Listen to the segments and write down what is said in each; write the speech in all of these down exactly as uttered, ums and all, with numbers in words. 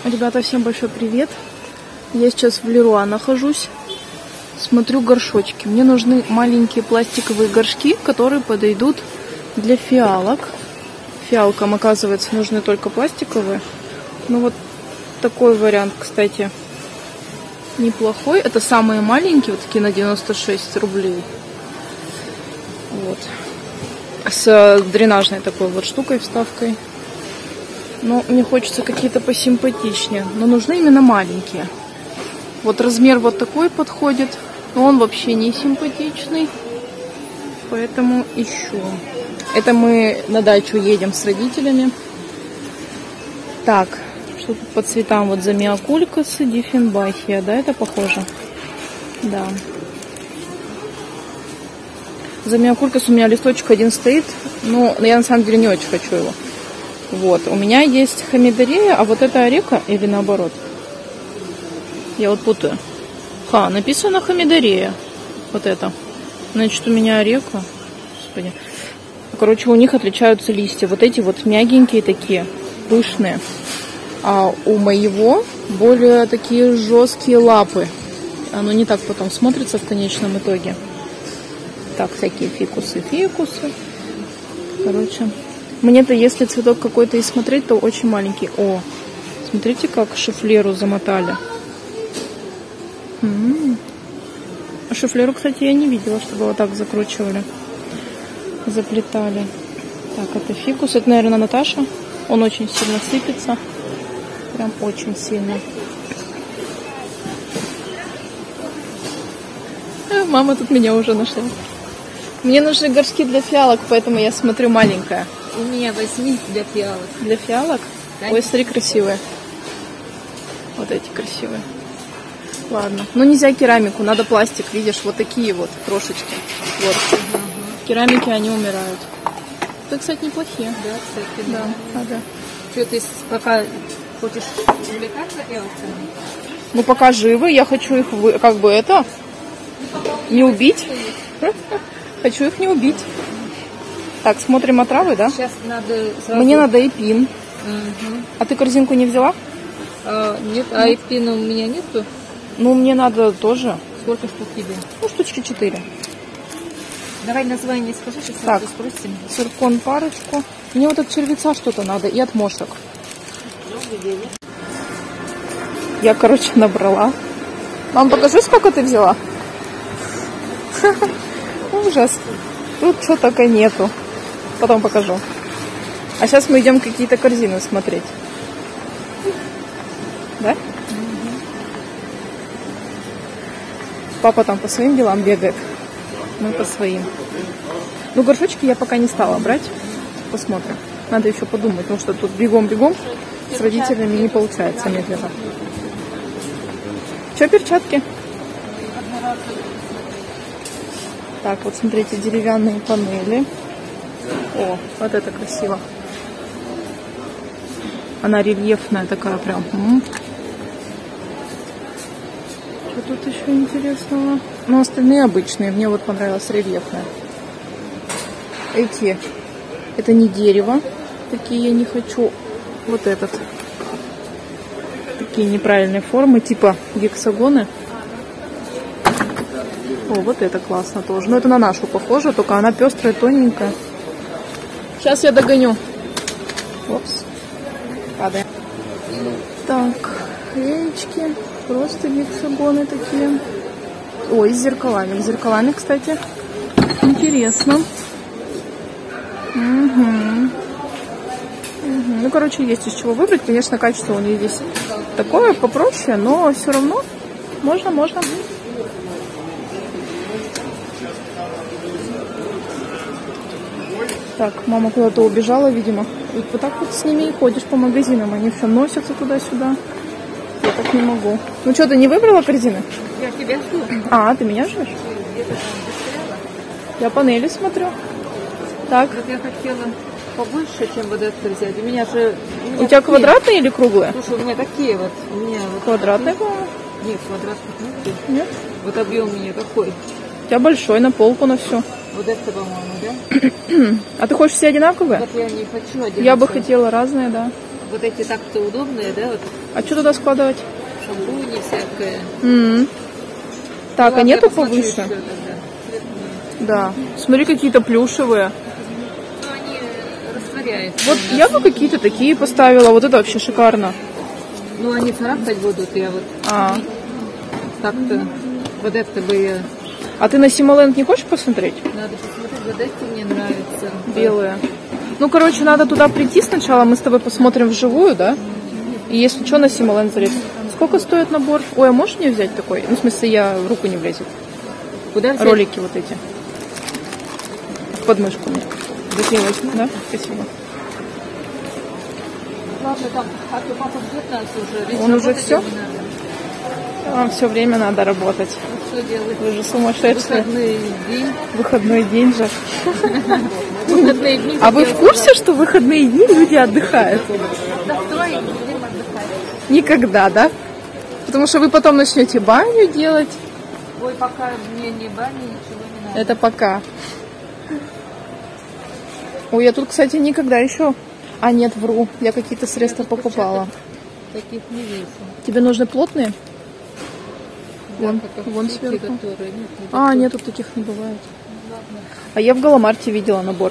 Ребята, всем большой привет. Я сейчас в Леруа нахожусь. Смотрю горшочки. Мне нужны маленькие пластиковые горшки, которые подойдут для фиалок. Фиалкам, оказывается, нужны только пластиковые. Ну вот такой вариант, кстати, неплохой. Это самые маленькие, вот такие на девяносто шесть рублей. Вот. С дренажной такой вот штукой, вставкой. Но мне хочется какие-то посимпатичнее. Но нужны именно маленькие. Вот размер вот такой подходит. Но он вообще не симпатичный. Поэтому ищу. Это мы на дачу едем с родителями. Так, что тут по цветам? Вот замиокулькасы, диффенбахия. Да, это похоже? Да. Замиокулькас у меня листочек один стоит. Но я на самом деле не очень хочу его. Вот, у меня есть хамидорея, а вот это орека или наоборот? Я вот путаю. Ха, написано хамидорея. Вот это. Значит, у меня орека. Господи. Короче, у них отличаются листья. Вот эти вот мягенькие такие, пышные. А у моего более такие жесткие лапы. Оно не так потом смотрится в конечном итоге. Так, всякие фикусы, фикусы. Короче... Мне-то, если цветок какой-то и смотреть, то очень маленький. О, смотрите, как шифлеру замотали. М-м-м. А шифлеру, кстати, я не видела, чтобы вот так закручивали. Заплетали. Так, это фикус. Это, наверное, Наташа. Он очень сильно сыпется. Прям очень сильно. А, мама тут меня уже нашла. Мне нужны горшки для фиалок, поэтому я смотрю маленькое. У меня возьми для фиалок. Для фиалок? Конечно. Ой, смотри, красивые. Вот эти красивые. Ладно. Ну, нельзя керамику, надо пластик, видишь, вот такие вот крошечки. Вот. Угу. Керамики, они умирают. Это, кстати, неплохие. Да, кстати, да. Да, ага. Что, ты пока хочешь увлекаться элками? Ну, пока живы, я хочу их, вы... как бы это, не убить. Хочу их не убить. Так, смотрим отравы, да? Сейчас надо сразу... Мне надо эпин. Угу. А ты корзинку не взяла? А, нет, а эпина у меня нету. Ну, мне надо тоже. Сколько штук тебе? Ну, штучки четыре. Давай название скажи, сейчас так, сразу спросим. циркон парочку. Мне вот от червеца что-то надо и от мошек. Я, короче, набрала. Мам, покажи, сколько ты взяла? Ужас. Тут что только нету. Потом покажу. А сейчас мы идем какие-то корзины смотреть. Да? Угу. Папа там по своим делам бегает. Мы по своим. Ну, горшочки я пока не стала брать. Посмотрим. Надо еще подумать, потому что тут бегом-бегом с родителями не получается медленно. Че, перчатки? Так, вот смотрите, деревянные панели. О, вот это красиво. Она рельефная такая прям. М-м. Что тут еще интересного? Ну, остальные обычные. Мне вот понравилась рельефная. Эти. Это не дерево. Такие я не хочу. Вот этот. Такие неправильные формы, типа гексагоны. О, вот это классно тоже. Но это на нашу похоже, только она пестрая, тоненькая. Сейчас я догоню. Опс. Падаем. Так, яички. Просто гексагоны такие. Ой, с зеркалами. С зеркалами, кстати. Интересно. Угу. Угу. Ну, короче, есть из чего выбрать. Конечно, качество у нее здесь такое попроще, но все равно можно, можно. Так, мама куда-то убежала, видимо. И вот так вот с ними и ходишь по магазинам. Они все носятся туда-сюда. Я так не могу. Ну что, ты не выбрала корзины? Я тебя жду. А, ты меня ждешь? Я панели смотрю. Так. Вот я хотела побольше, чем вот это взять. У меня же... У, меня у тебя такие... квадратные или круглые? Слушай, у меня такие вот. У меня вот квадратные, такие... по-моему? Нет, квадратных нет. Нет? Вот объем у меня такой. У тебя большой, на полку, на все. Вот это, по-моему, да? А ты хочешь все одинаковые? Вот я не хочу одинаковые. Я бы хотела разные, да. вот эти так-то удобные, да? Вот А что туда складывать? шампуни всякое. М-м. Так, Ну, а нету посмотрю повыше? еще тогда. Да. Смотри, какие-то плюшевые. Ну, они растворяются. Вот я бы какие-то такие поставила. Вот это вообще шикарно. Ну, они царапать будут, я вот А, так-то. Вот это бы я... а ты на Симоленд не хочешь посмотреть? Надо посмотреть, вот эти мне нравятся. Белые. Ну, короче, надо туда прийти сначала. Мы с тобой посмотрим вживую, да? И если что, на Симоленд залезть. Сколько стоит набор? Ой, а можешь мне взять такой? Ну, в смысле, я в руку не влезет. Куда взять? Ролики вот эти. В подмышку мне. Да, я возьму. Да? Спасибо. Ладно, там, а то папа ждет нас уже. Ведь Он уже работать всё? не надо. Вам все время надо работать. Ну, что делать? Вы же сумасшедшие. Выходный день. Выходной день же. Выходные дни. А вы в курсе, что в выходные дни люди отдыхают? Да, кто им будем отдыхать? Никогда, да? Потому что вы потом начнете баню делать. Ой, пока мне не бани, ничего не надо. Это пока. Ой, я тут, кстати, никогда еще... А, нет, вру. Я какие-то средства покупала. Таких не вижу. Тебе нужны плотные? Вон, Да, как вон те, сверху. которые, нет, не А, такие. нет, тут таких не бывает. А я в Галамарте видела набор.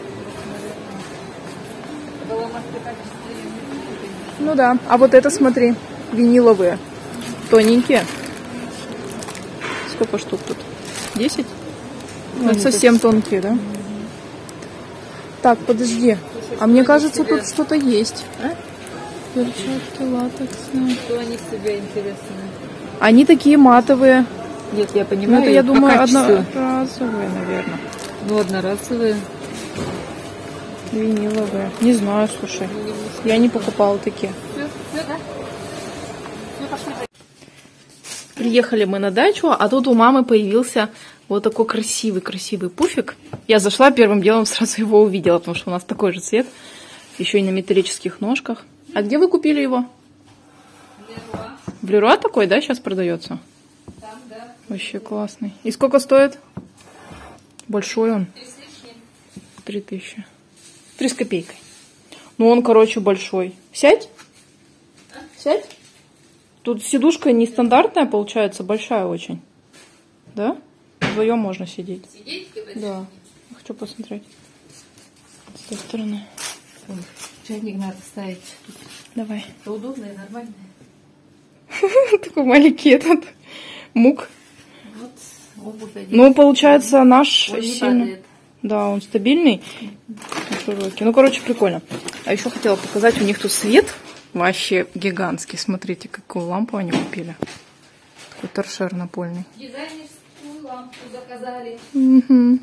Галамарты качественные. Ну да. А вот это, смотри, виниловые. Тоненькие. Сколько штук тут? Десять? Ну, это совсем тонкие, да? Так, подожди. А мне кажется, тут что-то есть. А? Перчатки латексные. Что они себе интересные? Они такие матовые. Нет, я Ну, понимаю. это, я по думаю, качеству. одноразовые, наверное. Ну, одноразовые. Виниловые. Не знаю, слушай. Я не покупала такие. Все, все, да? Все, пошли. Приехали мы на дачу, а тут у мамы появился вот такой красивый-красивый пуфик. Я зашла, первым делом сразу его увидела, потому что у нас такой же цвет. Еще и на металлических ножках. А где вы купили его? Леруа. В Леруа такой, да, сейчас продается? Там, да. Вообще классный. И сколько стоит? Большой он. Три с лишним. Три тысячи. Три с копейкой. Ну, он, короче, большой. Сядь. Сядь. Тут сидушка нестандартная, получается, большая очень. Да? Вдвоем можно сидеть. Сидеть, говоришь? Да. Хочу посмотреть. С той стороны. Ой, чайник надо ставить. Давай. Это удобно и нормально. Такой маленький этот мук. Вот обувь одеть. Ну, получается, наш Он не сильно... падает. Да, он стабильный. Широкий. Ну, короче, прикольно. А еще хотела показать, у них тут свет вообще гигантский. Смотрите, какую лампу они купили. Такой торшер напольный. Дизайнерскую лампу заказали. Угу.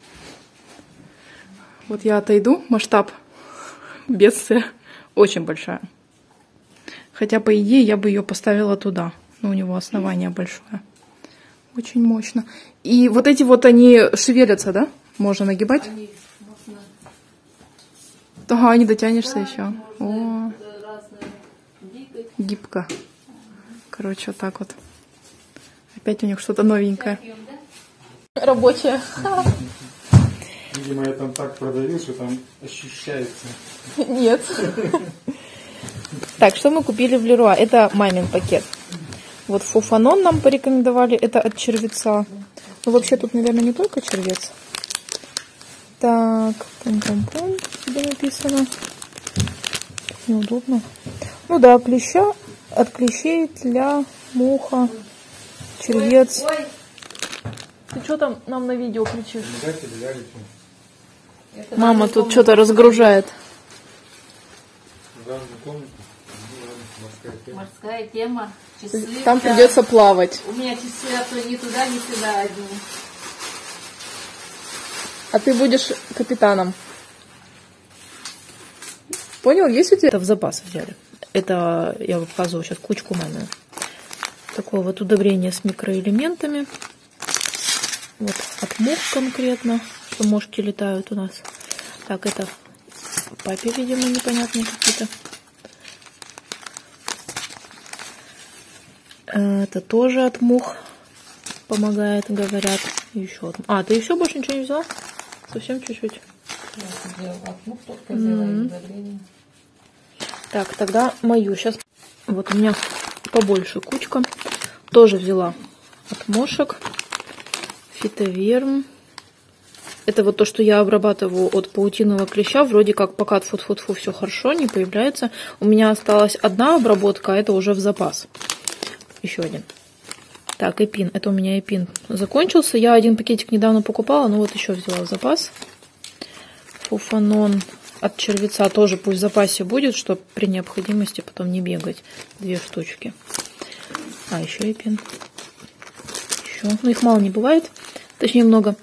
Вот я отойду. Масштаб бедствия очень большая. Хотя, по идее, я бы ее поставила туда. Но у него основание большое. Очень мощно. И вот эти вот они шевелятся, да? Можно нагибать? Они можно... Ага, не дотянешься еще. О, Можно разные гибкие. гибко. Короче, вот так вот. Опять у них что-то новенькое. Рабочее. Видимо, я там так продавил, что там ощущается. Нет. Так, что мы купили в Леруа? Это мамин пакет. Вот фуфанон нам порекомендовали. Это от червеца. Ну, вообще, тут, наверное, не только червец. Так, пум-пум-пум. Где написано? Неудобно. Ну да, клеща. От клещей, тля, муха, червец. Ой, Ты что там нам на видео кричишь? Дайте, лягите. это Мама надо тут помнить. что-то разгружает. В ванную комнату. Морская тема. Морская тема. Часы. Там да. придется плавать. У меня часы, а то ни туда, ни сюда одни. А ты будешь капитаном. Понял? Есть у тебя? Это в запас взяли. Это я вам показываю сейчас кучку маме. Такое вот удобрение с микроэлементами. Вот от мух конкретно, что мошки летают у нас. Так, это папе, видимо, непонятные какие-то. Это тоже от мух помогает, говорят. Еще одно. А, ты еще больше ничего не взяла? Совсем чуть-чуть. Я взяла от мух только взяла и удобрение. Так, тогда мою. Сейчас вот у меня побольше кучка. Тоже взяла от Мошек. Фитоверм. Это вот то, что я обрабатываю от паутинного клеща. Вроде как пока тфу-тфу-тфу все хорошо, не появляется. У меня осталась одна обработка, а это уже в запас. Еще один. Так, эпин. Это у меня эпин закончился. Я один пакетик недавно покупала, но вот еще взяла в запас. Фуфанон от червеца тоже пусть в запасе будет, чтобы при необходимости потом не бегать. Две штучки. А, еще эпин. Еще. Ну, их мало не бывает. Точнее, много.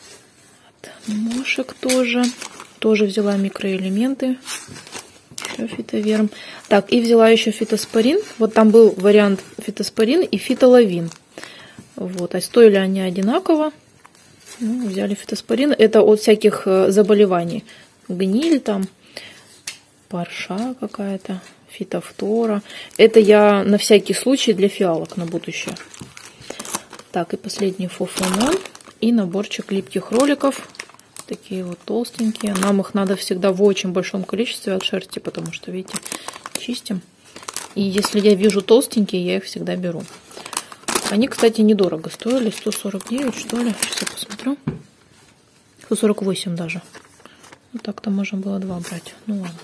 Мошек тоже. Тоже взяла микроэлементы. Еще фитоверм. Так, и взяла еще фитоспорин. Вот там был вариант фитоспорин и фитолавин. Вот. А стоили они одинаково. Ну, взяли фитоспорин. Это от всяких заболеваний. Гниль там, парша какая-то, фитофтора. Это я на всякий случай для фиалок на будущее. Так, и последний фуфанон. И наборчик липких роликов. Такие вот толстенькие. Нам их надо всегда в очень большом количестве от шерсти, потому что, видите, чистим. И если я вижу толстенькие, я их всегда беру. Они, кстати, недорого стоили. сто сорок девять, что ли. Сейчас я посмотрю. сто сорок восемь даже. Вот так-то можно было два брать. Ну ладно.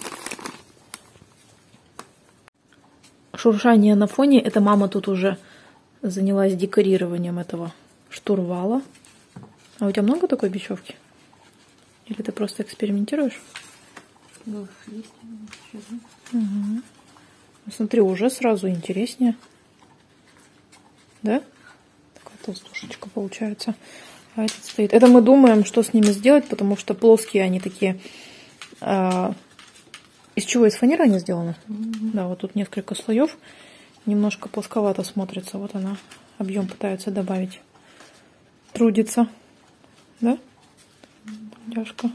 Шуршание на фоне. Это мама тут уже занялась декорированием этого штурвала. А у тебя много такой бечевки? Или ты просто экспериментируешь? Ну, есть. Угу. Смотри, уже сразу интереснее. Да? Такая толстушечка получается. А этот стоит. Это мы думаем, что с ними сделать, потому что плоские они такие. А, из чего? Из фанеры они сделаны? Mm-hmm. Да, вот тут несколько слоев. Немножко плосковато смотрится. Вот она. Объем пытается добавить. Трудится. Да? Трудяшка.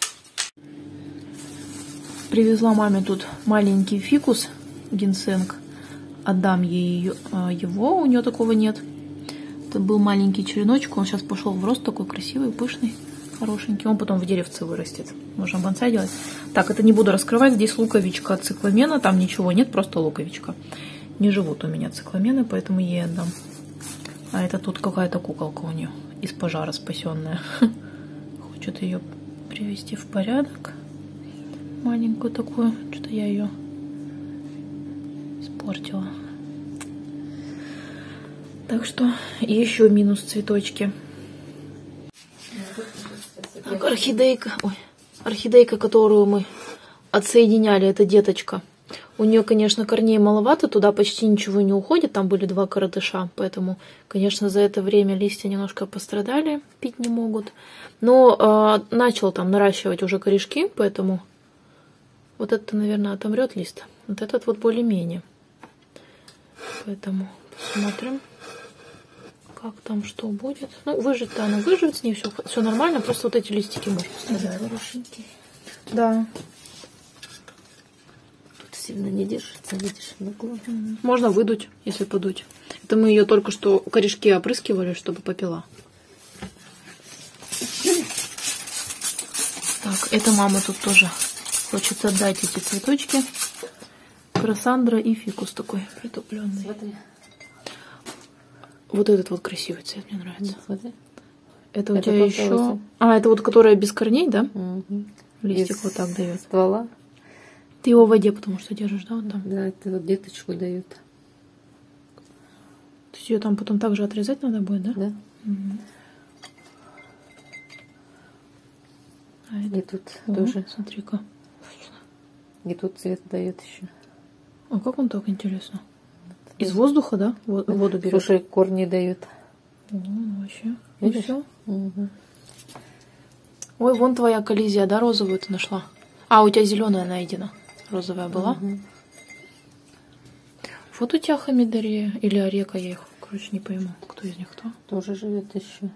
Привезла маме тут маленький фикус, гинсенг. Отдам ей его, у нее такого нет. Это был маленький череночек, он сейчас пошел в рост, такой красивый, пышный, хорошенький. Он потом в деревце вырастет. Можно бонсай делать. Так, это не буду раскрывать. Здесь луковичка от цикламена, там ничего нет, просто луковичка. Не живут у меня цикламены, поэтому ей отдам. А это тут какая-то куколка у нее из пожара спасенная. Хочет ее привести в порядок. Маленькую такую. Что-то я ее испортила. Так что еще минус цветочки. Так, орхидейка. Ой, орхидейка, которую мы отсоединяли, это деточка. У нее, конечно, корней маловато, туда почти ничего не уходит. Там были два коротыша, поэтому, конечно, за это время листья немножко пострадали, пить не могут. Но э, начал там наращивать уже корешки, поэтому вот это, наверное, отомрет лист. Вот этот вот более-менее. Поэтому посмотрим, как там что будет. Ну, выжить-то она выживет, с ней все, все нормально, просто вот эти листики можно поставить. Да, хорошенькие. Да. Сильно не держится, видишь, наклон. Можно выдуть, если подуть. Это мы ее только что корешки опрыскивали, чтобы попила. Так, это мама тут тоже хочет отдать эти цветочки. Красандра и фикус такой притупленный. Смотри. Вот этот вот красивый цвет мне нравится. Смотри. Это у Это тебя еще... А, это вот которая без корней, да? Угу. Листик Из вот так дает. Ствола. Ты его в воде, потому что держишь, да, вот там? Да, это вот деточку дают. То есть ее там потом также отрезать надо будет, да? Да. Угу. А это... И тут О, тоже. Смотри-ка. И тут цвет дает еще. А как он так, интересно? Из воздуха, да? Воду берет. Слушай, корни дают. О, ну вообще. Видишь? И все. Угу. Ой, вон твоя коллизия, да, розовую ты нашла? А, у тебя зеленая найдена. Розовая была. Угу. Вот у тебя хамидория или орека, я их, короче, не пойму, кто из них кто. Тоже живет еще.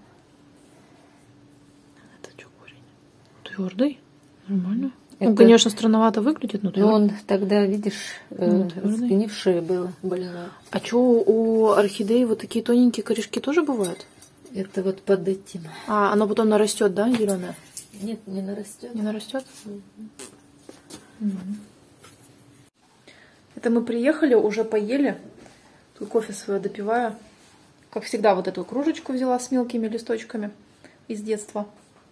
Это что, корень? Твердый? Нормально. Это... Он, конечно, странновато выглядит, но Но твердый. он тогда, видишь, Ну, э, твердый. сгнившее было, больное. А что, у орхидеи вот такие тоненькие корешки тоже бывают? Это вот под этим. А, оно потом нарастет, да, зеленое? Нет, не нарастет. Не нарастет? Угу. Угу. Это мы приехали, уже поели. Тут кофе свое допиваю. Как всегда, вот эту кружечку взяла с мелкими листочками из детства.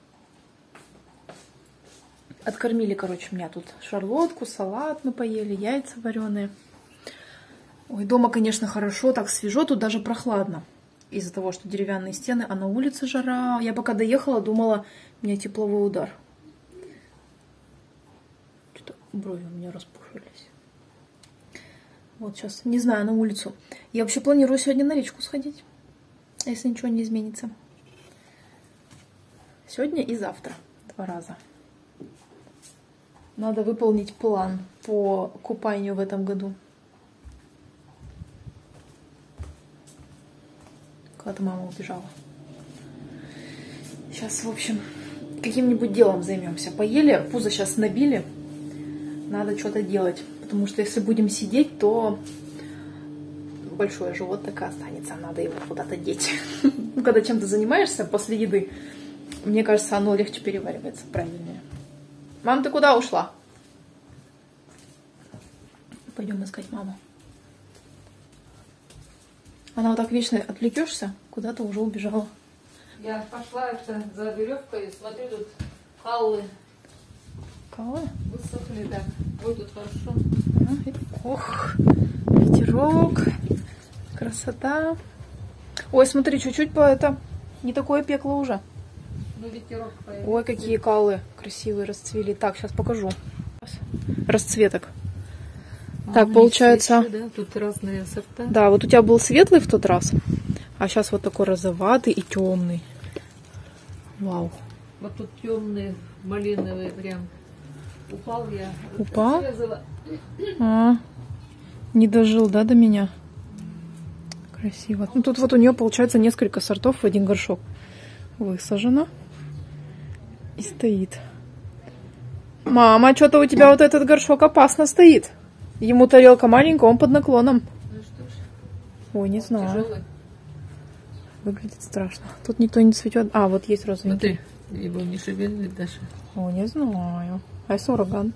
Откормили, короче, меня тут шарлотку, салат мы поели, яйца вареные. Ой, дома, конечно, хорошо, так свежо, тут даже прохладно. Из-за того, что деревянные стены, а на улице жара. Я пока доехала, думала, у меня тепловой удар. Что-то брови у меня распушились. Вот сейчас, не знаю, на улицу. Я вообще планирую сегодня на речку сходить, если ничего не изменится. Сегодня и завтра. Два раза. Надо выполнить план по купанию в этом году. Куда-то мама убежала. Сейчас, в общем, каким-нибудь делом займемся. Поели, пузо сейчас набили. Надо что-то делать. Потому что если будем сидеть, то большой живот так и останется. Надо его куда-то деть. Ну, когда чем-то занимаешься после еды, мне кажется, оно легче переваривается, правильнее. Мам, ты куда ушла? Пойдем искать маму. Она вот так вечно отвлекешься, куда-то уже убежала. Я пошла это за веревкой, смотрю, тут каллы. Каллы? Высохли, да. Ой, тут хорошо. Ох, ветерок, красота. Ой, смотри, чуть-чуть по это, не такое пекло уже. Ну, ветерок появился. Ой, какие каллы красивые расцвели. Так, сейчас покажу. Расцветок. А, так, получается... Свечи, да? Тут разные сорта. Да, вот у тебя был светлый в тот раз, а сейчас вот такой розоватый и темный. Вау. Вот тут темный, малиновый прям. Упал я. Упал? Срезала. А, не дожил, да, до меня? Красиво. Ну, тут вот у нее получается несколько сортов в один горшок. Высажено. И стоит. Мама, что-то у тебя вот этот горшок опасно стоит. Ему тарелка маленькая, он под наклоном. Ну что ж. Ой, не знаю. Тяжелый. Выглядит страшно. Тут никто не цветет. А, вот есть розовенький. Смотри, его не шевелит даже. О, не знаю. Айс ураган.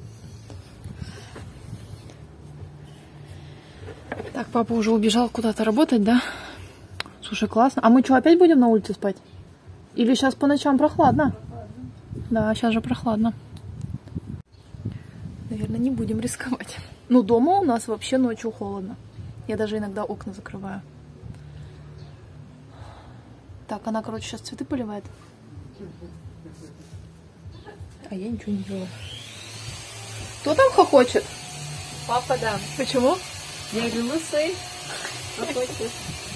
Так, папа уже убежал куда-то работать, да? Слушай, классно. А мы что, опять будем на улице спать? Или сейчас по ночам прохладно? Да, сейчас же прохладно. Наверное, не будем рисковать. Ну, дома у нас вообще ночью холодно. Я даже иногда окна закрываю. Так, она, короче, сейчас цветы поливает. А я ничего не делаю. Кто там хохочет? Папа, да. Почему? Я же лысый. Хохочет.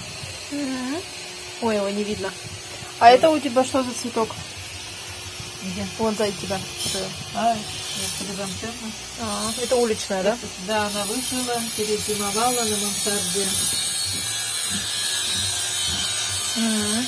Ой, его не видно. А это у тебя что за цветок? Где? Вон сзади тебя. А, я подождам темно. А, это уличная, да? Да, она вышла, перезимовала на мансарде. Угу.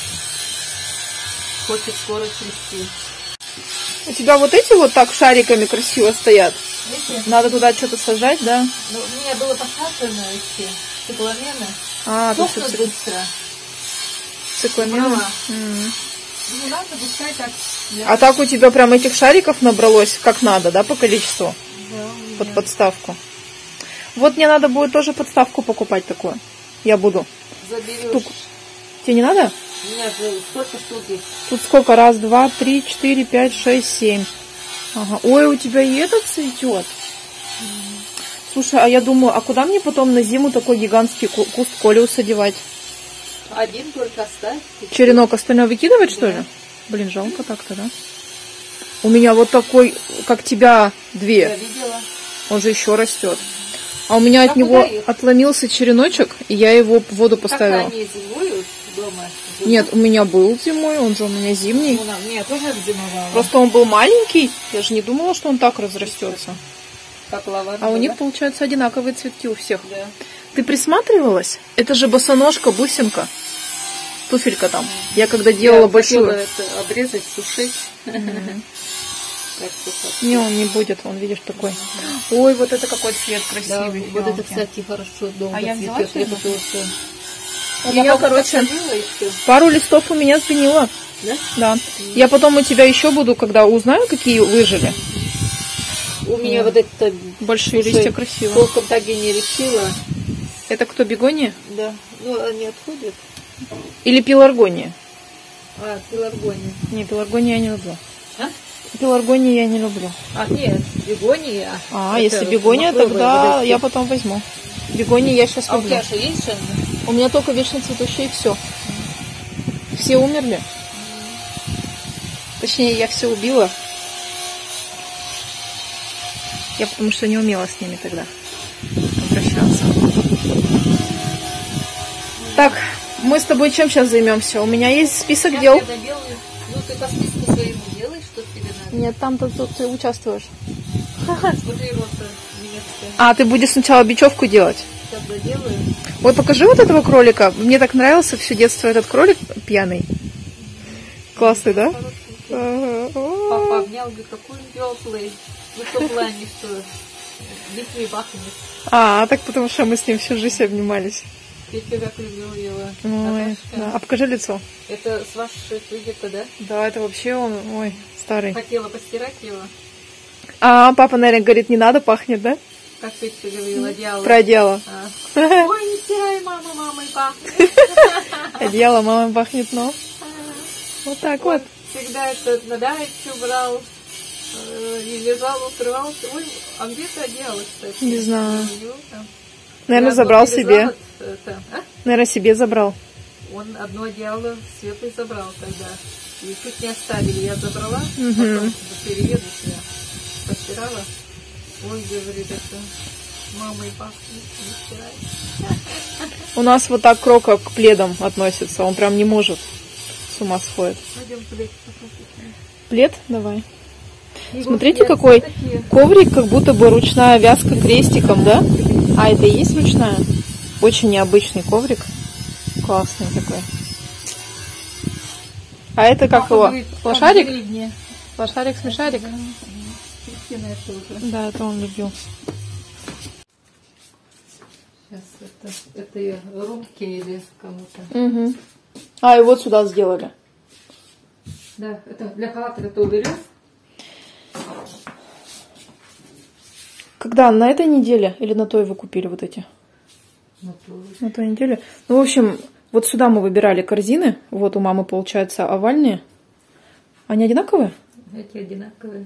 Хочет скоро цвести. У тебя вот эти вот так шариками красиво стоят? Видите? Надо туда что-то сажать, да? Ну, у меня было посажено эти цикламены. А, тут Сохнут все быстро. цикламены. Права. М. Ну, надо пускай так. А так у тебя прям этих шариков набралось как надо, да, по количеству? Да, у меня. Под подставку. Вот мне надо будет тоже подставку покупать такую. Я буду. Заберешь. Штуку. Тебе не надо? Нет, сколько штук есть? Тут сколько? Раз, два, три, четыре, пять, шесть, семь. Ага. Ой, у тебя и этот цветет. Mm-hmm. Слушай, а я думаю, а куда мне потом на зиму такой гигантский куст колиуса девать? Один только оставь. Черенок остальное выкидывать, да. Что ли? Блин, жалко так-то, да? У меня вот такой, как тебя, две. Я видела. Он же еще растет. А у меня а от него их? отломился череночек, и я его в воду поставила. Как они зимуют дома? Живут? Нет, у меня был зимой, он же у меня зимний. Ну, на- нет, тоже зимовала. Просто он был маленький, я же не думала, что он так разрастется. Как лаванда, А у них, да? получается, одинаковые цветки у всех. Да. Ты присматривалась? Это же босоножка, бусинка. Туфелька там. Я когда делала Я большую... хотела это обрезать, сушить. Mm-hmm. Как не, он не будет, он, видишь, такой. Mm-hmm. Ой, вот это какой цвет красивый. Да, вот это, кстати, хорошо долго а я цветет. взяла Я хотела, что... У меня, короче, пару листов у меня сгнило. Да? Да. Mm-hmm. Я потом у тебя еще буду, когда узнаю, какие выжили. У меня вот это... Большие слушай, листья красиво. толком так и не решила. Это кто, бегония? Да. Ну, они отходят. Или пеларгония? А, пеларгония. Не, пеларгония я не люблю. А? Пеларгонию я не люблю. А, нет, бегония. А, Это если бегония, махровые тогда вот эти. я потом возьму. Бегонии я сейчас А у люблю. тебя же есть же? У меня только вечно цветущие, и все. Все умерли. Точнее, я все убила. Я потому что не умела с ними тогда обращаться. Так, мы с тобой чем сейчас займемся? У меня есть список Я дел. когда делаю, ну ты по списку своему делай, что тебе надо. Нет, там ты, тут ты участвуешь. Смотри, вот немецкая. А, ты будешь сначала бечевку делать. Сейчас доделаю. Вот покажи вот этого кролика. Мне так нравился все детство этот кролик пьяный. Классный, да? Папа обнял, говорит, какой он теплый. Ну, в том плане, что детьми пахнет. А, так потому что мы с ним всю жизнь обнимались. Я тебя как люблю его. Ой, Наташка. да. А покажи лицо. Это с вашей где-то, да? Да, это вообще он, ой, старый. Хотела постирать его. А, папа, наверное, говорит, не надо, пахнет, да? Как ты еще говорила, одеяло. Про одеяло. А. Ой, не стирай, мама, мамой пахнет. Одеяло, мама пахнет, но. Вот так вот. Всегда это на дачу брал. э, И лежал, укрывался. Ой, а где ты одеяло, кстати? Не знаю. У него там. Наверное, Я одно забрал привезла себе. вот это, а? Наверное, себе забрал. Он одно одеяло светлое забрал тогда. И чуть не оставили. Я забрала, Мгм. потом до переезда я постирала. Он говорит, это мамой пахнет, не стирай. У нас вот так Крока к пледам относится. Он прям не может. С ума сходит. Пойдем плед посмотрим. Плед? Давай. Его Смотрите, плед какой такие. коврик, как будто бы ручная вязка крестиком, да? А, это и есть ручная? Очень необычный коврик. Классный такой. А это как Папа его? говорит, Лошарик? как в гридне. Лошарик-смешарик? Да. Кристина это уже. Да, это он любил. Сейчас это, это я румки или кому-то. Угу. А, и вот сюда сделали. Да, это для халата это уберем. Когда? На этой неделе? Или на той вы купили вот эти? На той неделе. Ну, в общем, вот сюда мы выбирали корзины. Вот у мамы, получается, овальные. Они одинаковые? Эти одинаковые.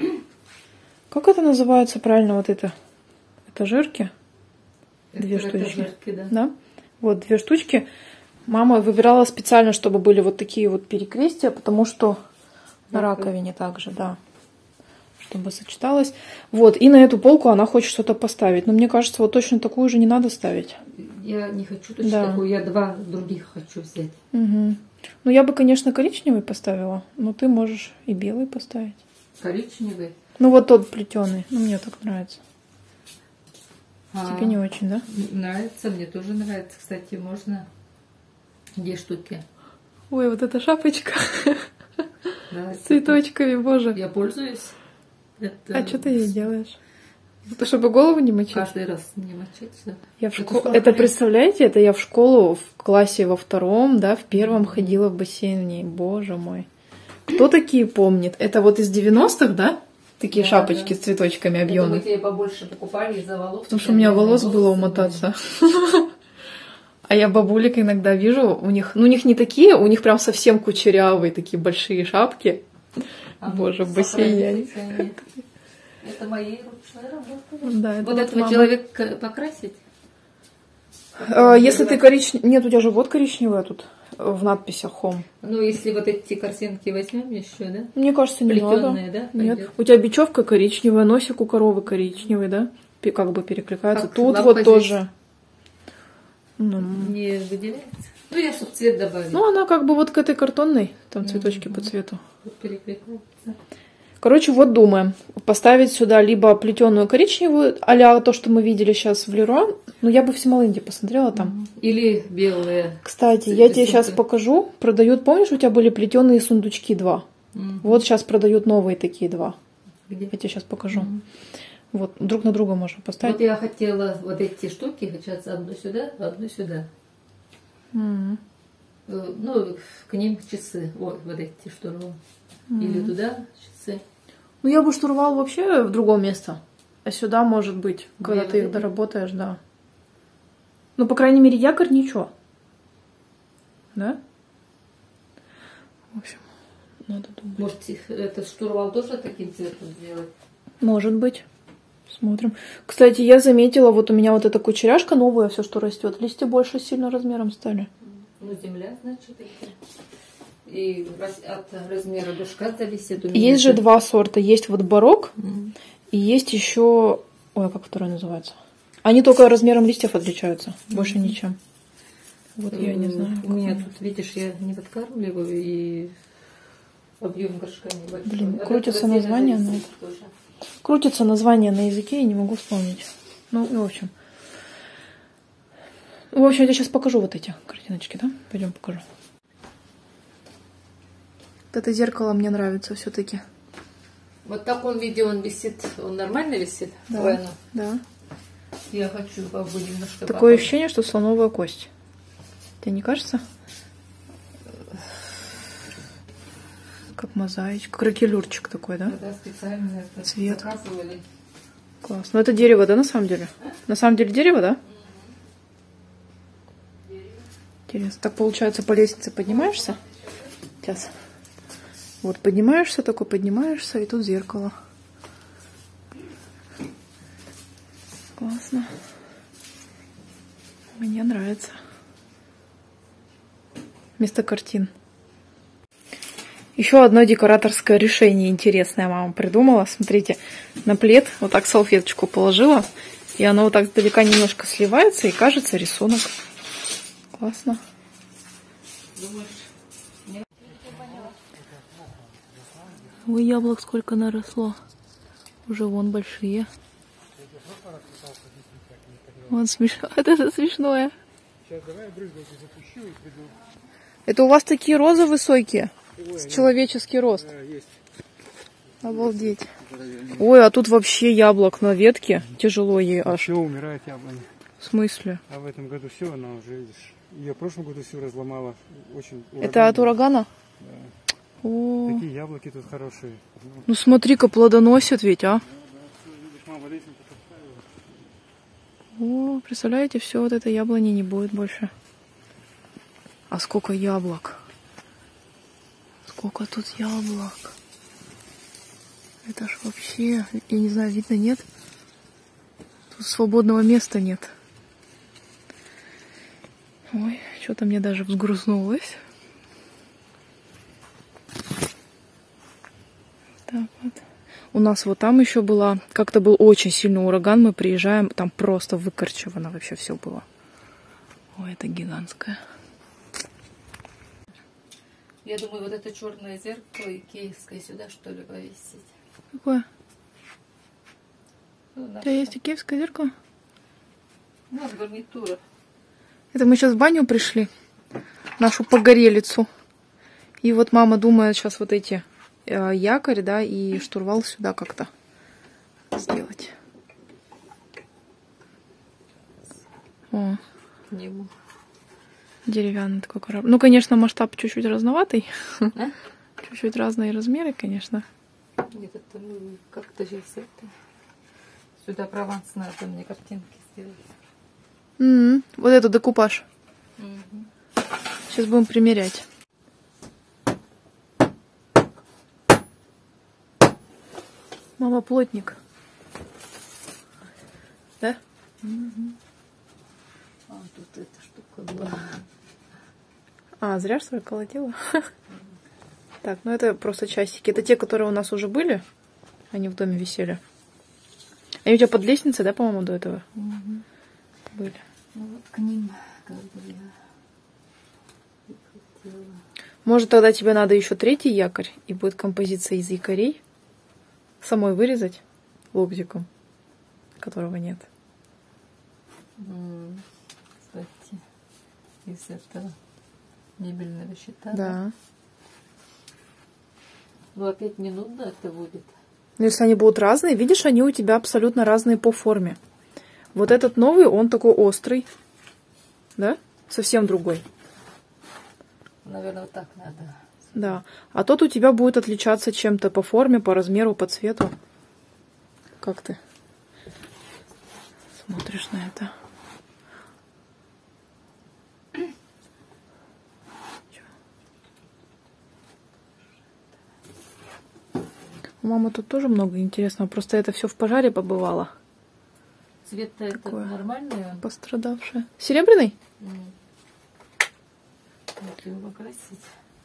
Как это называется правильно вот это? Этажерки? Две Это штучки. этажерки, да. Да? Вот две штучки. Мама выбирала специально, чтобы были вот такие вот перекрестия, потому что на раковине также, да. Чтобы сочеталось. Вот, и на эту полку она хочет что-то поставить. Но мне кажется, вот точно такую же не надо ставить. Я не хочу точно Да. такую, я два других хочу взять. Угу. Ну, я бы, конечно, коричневый поставила, но ты можешь и белый поставить. Коричневый. Ну, вот тот плетеный. Ну, мне так нравится. А, Тебе не очень, да? Нравится, мне тоже нравится. Кстати, можно две штуки. Ой, вот эта шапочка Да, с цветочками, боже. я пользуюсь. Это А что ты ей делаешь? Это чтобы голову не мочить? каждый раз не мочиться. Я в Это школу... что, Это, например? представляете, это я в школу в классе во втором, да, в первом ходила в бассейн в ней. Боже мой. Кто такие помнит? Это вот из девяностых, да? Такие Да, шапочки да. с цветочками Это объемные. мы тебе побольше покупали из-за волос. Потому что у меня волос было умотаться. А я бабулек иногда вижу, у них, ну у них не такие, у них прям совсем кучерявые, такие большие шапки. А, Боже, в бассейне. сохранились они. Это мои ручной работы. Да, это Вот вот этого мама. человека покрасить? А, если ты коричневый... Нет, у тебя же вот коричневая тут в надписях Home. Ну, если вот эти корзинки возьмем еще, да? Мне кажется, не Плетёные, надо. да, Нет. пойдёт? У тебя бечевка коричневая, носик у коровы коричневый, да? Пи- Как бы перекликается. Как Тут лапка вот здесь. тоже. Ну, Не выделяется? Ну, я чтобы цвет добавила. ну, она как бы вот к этой картонной, там Мгм. цветочки по цвету. Вот перекликается. Короче, вот думаем. Поставить сюда либо плетеную коричневую, а-ля то, что мы видели сейчас в Леруа. Ну, я бы в Симоленде посмотрела там. Или белые. Кстати, Ц- я тебе рисунки. сейчас покажу. Продают, помнишь, у тебя были плетеные сундучки два? М. Вот сейчас продают новые такие два. Где? Я тебе сейчас покажу. Мгм. Вот, друг на друга можно поставить. Вот я хотела вот эти штуки, сейчас одну сюда, одну сюда. М. Э, Ну, к ним часы. Вот, вот эти штурмы. Или туда часы. Ну, Ну, я бы штурвал вообще в другое место. А сюда, может быть, когда Нет, ты их это- доработаешь, да. Ну, по крайней мере, якорь ничего. Да? В общем, надо думать. Может, их, этот штурвал тоже таким цветом сделать? Может быть. Смотрим. Кстати, я заметила, вот у меня вот эта кучеряшка новая, все, что растет. Листья больше сильно размером стали. Ну, земля, значит, это. И раз- от размера душка зависит. У меня Есть же это- два сорта. Есть вот барок, Мгм. и есть еще... Ой, как второй называется? Они только размером листьев отличаются. Больше ничем. Вот я не знаю. У меня какой. тут, видишь, я не подкармливаю, и объем горшка небольшой. Блин, От крутится этого сильно название, зависит тоже. Крутится название на языке, и не могу вспомнить. Ну, и в общем. В общем, я тебе сейчас покажу вот эти картиночки, да? Пойдем покажу. Вот это зеркало мне нравится все-таки. Вот в таком виде он висит, он нормально висит? Да. Ой, ну, Да. я хочу его немножко Такое попробовать. ощущение, что слоновая кость. Тебе не кажется? Как мозаичка. Кракелюрчик такой, да? Да, специально это Цвет. заказывали. Класс. Ну это дерево, да, на самом деле? На самом деле дерево, да? Интересно. Так получается, по лестнице поднимаешься? Сейчас. Вот поднимаешься, такой поднимаешься, и тут зеркало. Классно. Мне нравится. Вместо картин. Еще одно декораторское решение интересное мама придумала. Смотрите, на плед вот так салфеточку положила, и оно вот так сдалека немножко сливается, и кажется рисунок. Классно. Ой, яблок сколько наросло. Уже вон большие. Вон смешно. Вот это смешное. Это у вас такие розы высокие? С человеческий рост. Обалдеть. Ой, а тут вообще яблок на ветке. Тяжело ей аж. Все умирает яблоня. В смысле? А в этом году все, она уже, видишь, ее в прошлом году все разломала. Очень Это от урагана? Да. О, Такие яблоки тут хорошие. Ну, ну смотри-ка, плодоносят ведь, а? видишь, мама лестницу поставила. О, представляете, все, вот это яблони не будет больше. А сколько яблок? Сколько тут яблок? Это ж вообще, я не знаю, видно, нет? Тут свободного места нет. Ой, что-то мне даже взгрузнулось. Так вот. У нас вот там еще была, как-то был очень сильный ураган, мы приезжаем, там просто выкорчевано вообще все было. Ой, это гигантское. Я думаю, вот это черное зеркало икеевское сюда, что ли, повесить. Какое? Ну, У наше. тебя есть икеевское зеркало? Ну, от гарнитура. Это мы сейчас в баню пришли, нашу погорелицу. И вот мама думает сейчас вот эти э, якорь, да, и штурвал сюда как-то сделать. О, К нему. деревянный такой корабль. Ну, конечно, масштаб чуть-чуть разноватый. А? Чуть-чуть разные размеры, конечно. Нет, это ну, как-то же с этой. Сюда Прованс надо мне картинки сделать. М-м, вот эту декупаж. Мгм. Сейчас будем примерять. Мама плотник. Да? А, тут эта штука была. А, зря что ли колотила? Так, ну это просто часики. Это те, которые у нас уже были. Они в доме висели. Они у тебя под лестницей, да, по-моему, до этого Мгм. были? Ну вот к ним как бы я и хотела. Может, тогда тебе надо еще третий якорь, и будет композиция из якорей. Самой вырезать лобзиком, которого нет. М, Кстати, из этого мебельного щита. Да. Ну, опять не нудно это будет. Но если они будут разные, видишь, они у тебя абсолютно разные по форме. Вот этот новый, он такой острый. Да? Совсем другой. Наверное, вот так надо. Да. А тот у тебя будет отличаться чем-то по форме, по размеру, по цвету. Как ты смотришь на это? У мамы тут тоже много интересного. Просто это все в пожаре побывало. Цвет-то это нормальный? Пострадавшая. Серебряный? Mm. Вот его покрасить.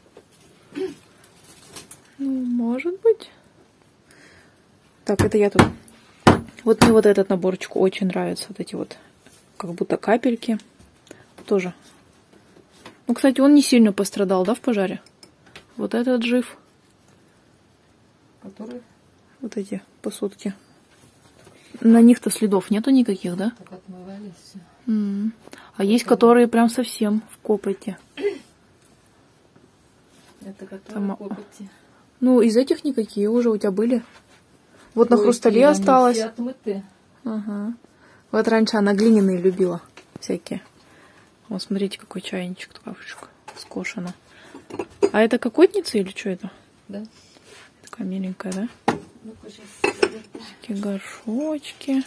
Ну, может быть. Так, это я тут. Вот мне вот этот наборчик очень нравится. Вот эти вот, как будто капельки. Тоже. Ну, кстати, он не сильно пострадал, да, в пожаре? Вот этот жив. Который? Вот эти посудки. На них-то следов нету никаких, да? Так отмывались все. Mm. А есть, которые прям совсем в копоти. Это которые Там... в копоти. Ну, из этих никакие уже у тебя были. Вот Ой, на хрустале осталось. Все отмыты. Ага. Вот раньше она глиняные любила всякие. Вот смотрите, какой чайничек, капочка скошена. А это кокотница или что это? Да. Такая миленькая, да? Ну-ка, сейчас. Такие горшочки.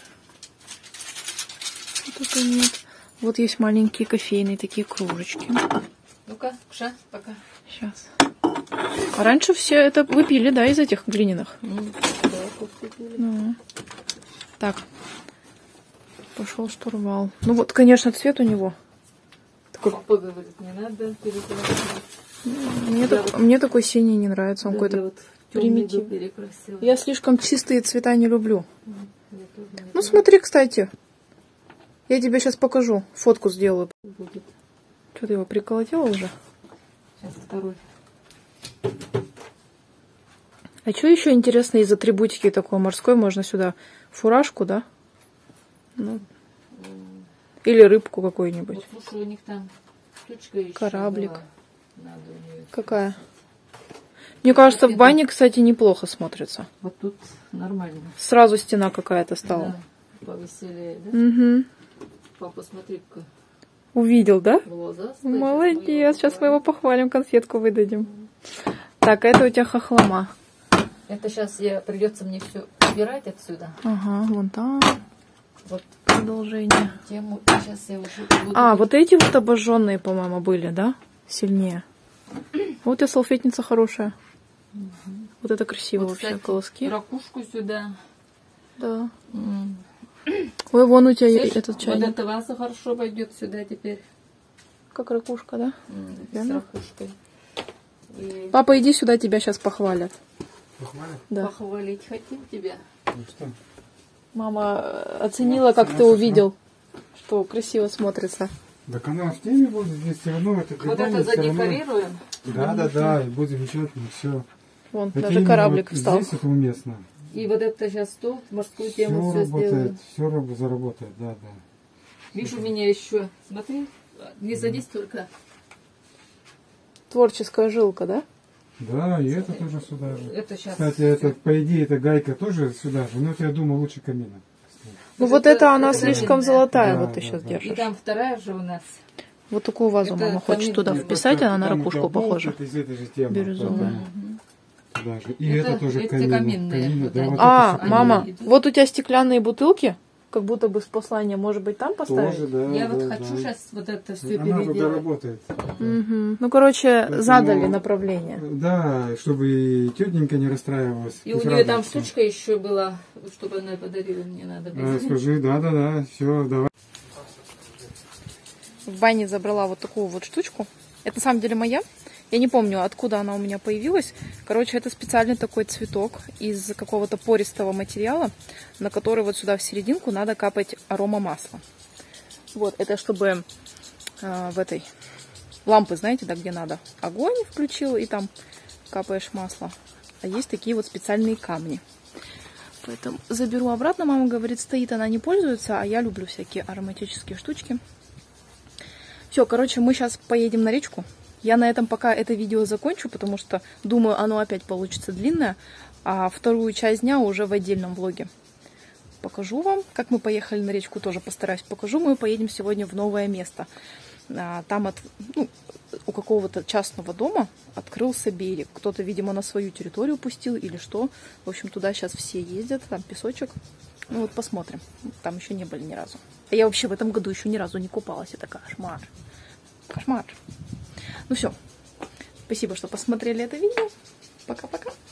Вот это нет. Вот есть маленькие кофейные такие кружечки. Ну-ка, Кша, пока. Сейчас. А раньше все это вы пили, да, из этих глиняных? Mm, да, ну. Так. Пошел штурвал. Ну вот, конечно, цвет у него. Такой... Папа говорит, не надо перекрасить. Мне, так, вот... мне такой синий не нравится. Он да, какой-то вот примитивный. Я слишком чистые цвета не люблю. Mm, не ну смотри, кстати. Я тебе сейчас покажу. Фотку сделаю. Будет. Что, ты его приколотила уже? Сейчас второй. А что еще интересно из атрибутики такой морской? Можно сюда фуражку, да? Ну. Или рыбку какую-нибудь. Вот, слушай, у них там штучка еще кораблик. Надо у нее какая? Мне кажется, вот в бане, кстати, неплохо смотрится. Вот тут нормально. Сразу стена какая-то стала. Да, повеселее, да? Угу. Папа, смотри-ка. Увидел, да? Глаза, молодец. Сейчас мы его похвалим, конфетку выдадим. Так, это у тебя хохлома. Это сейчас я придется мне все убирать отсюда. Ага, вон там. Вот продолжение. Тему сейчас я уже буду... А, вот эти вот обожженные, по-моему, были, да? Сильнее. Вот и салфетница хорошая. Угу. Вот это красиво вот, вообще, кстати, колоски. Ракушку сюда. Да. Mm. Ой, вон у тебя Слышь, этот чайник. Вот эта ваза хорошо пойдет сюда теперь. Как ракушка, да? Mm, с ракушкой. И... Папа, иди сюда, тебя сейчас похвалят. Похвалят? Да. Похвалить хотим тебя. Ну что? Мама оценила, как ты увидел, что красиво смотрится. Да канал в теме будет, здесь все равно это вот это задекорируем. Да, да, да, и будет замечательно, все. Вон, это даже кораблик вот встал. Здесь это уместно. И вот это сейчас стол, морскую тему все все работает, сделаем. все заработает, да, да. Видишь, у меня еще, смотри, не садись только. Творческая жилка, да? Да, и это тоже сюда же. Это сейчас Кстати, это, по идее, эта гайка тоже сюда же, но я думаю, лучше камина. Ну вот это, это она это слишком камин, золотая, да, вот ты да, сейчас да. держишь. И там вторая же у нас. Вот такую вазу это мама хочет туда нет, вписать, она на ракушку похожа. Бирюзовая. И это, это тоже камин. камин да, вот а, мама, вот у тебя стеклянные бутылки, как будто бы с посланием, может быть, там поставить? Тоже, да, я да, вот да, хочу да. сейчас вот это все она переделать. Работает. Угу. Ну, короче, поэтому, задали направление. Да, чтобы и тетенька не расстраивалась. И у нее там штучка еще была, чтобы она подарила, мне надо было. А, скажи, да-да-да, все, давай. В бане забрала вот такую вот штучку. Это на самом деле моя. Я не помню, откуда она у меня появилась. Короче, это специальный такой цветок из какого-то пористого материала, на который вот сюда в серединку надо капать аромамасло. Вот, это чтобы э, в этой лампы, знаете, да, где надо. Огонь включил, и там капаешь масло. А есть такие вот специальные камни. Поэтому заберу обратно. Мама говорит, стоит, она не пользуется, а я люблю всякие ароматические штучки. Все, короче, мы сейчас поедем на речку. Я на этом пока это видео закончу, потому что, думаю, оно опять получится длинное, а вторую часть дня уже в отдельном влоге. Покажу вам, как мы поехали на речку, тоже постараюсь покажу. Мы поедем сегодня в новое место. А, там от, ну, у какого-то частного дома открылся берег. Кто-то, видимо, на свою территорию пустил или что. В общем, туда сейчас все ездят, там песочек. Ну вот посмотрим. Там еще не были ни разу. А я вообще в этом году еще ни разу не купалась. Это кошмар. Кошмар. Ну все. Спасибо, что посмотрели это видео. Пока-пока.